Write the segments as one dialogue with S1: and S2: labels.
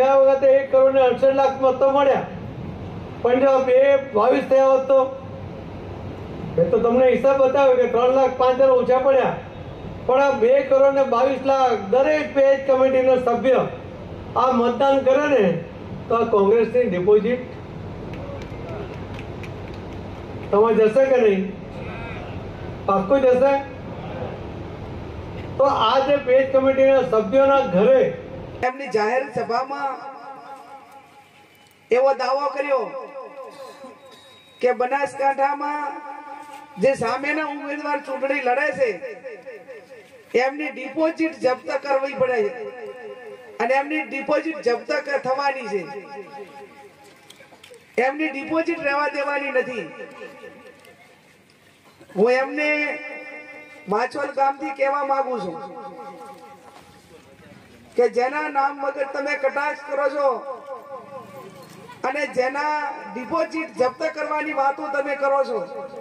S1: ગયા વખતે 1 કરોડ ને 68 લાખ મતો મળ્યા, પણ જો 22 થયા હોત તો તમને હિસાબ બતાવ્યો કે 3,05,000 ઓછા પડ્યા, પણ આ 2 કરોડ ને 22 લાખ દરેક પેજ કમિટીનો સભ્ય આ મતદાન કરે ને તો આ કોંગ્રેસની ડિપોઝિટ તમારે જશે કે નહીં? પાક્કું જશે. તો આ જે પેજ કમિટીના સભ્યોના ઘરે
S2: એમની જાહેર સભામાં એવો દાવો કર્યો કે બનાસકાંઠામાં જે સામેના ઉમેદવાર ચૂંટણી લડે છે એમની ડિપોઝિટ જપ્ત કરવી પડે અને એમની ડિપોઝિટ જપ્ત થવાની છે, એમની ડિપોઝિટ રહેવા દેવાની નથી. હું એમને માછોલ ગામથી કહેવા માંગુ છું કે જેના નામ વગર તમે કટાક્ષ કરો છો અને જેના ડિપોઝિટ જપ્ત કરવાની વાતો તમે કરો છો,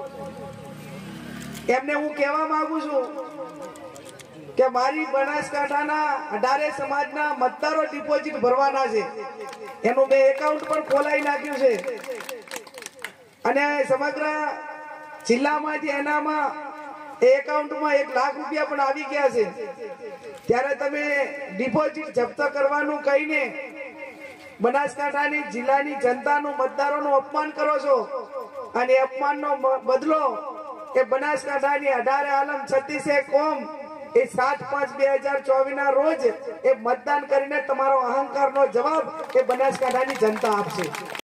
S2: એમને હું કહેવા માંગુ છું કે મારી બનાસકાંઠાના 18 સમાજના મતદારો ડિપોઝિટ ભરવાના છે, એનું મેં એકાઉન્ટ પણ ખોલાવી નાખ્યું છે અને સમગ્ર જિલ્લામાંથી એનામાં એકાઉન્ટમાં 1 લાખ રૂપિયા પણ આવી ગયા છે. ત્યારે તમે ડિપોઝિટ જપ્ત કરવાનું કહીને બનાસકાંઠાની જિલ્લાની જનતાનું મતદારોનું અપમાન કરો છો અને અપમાનનો બદલો એ બનાસકાંઠાની 18 આલમ 36 કોમ એ 7/5/2024 ના રોજ એ મતદાન કરીને તમારો અહંકારનો જવાબ એ બનાસકાંઠાની જનતા આપશે.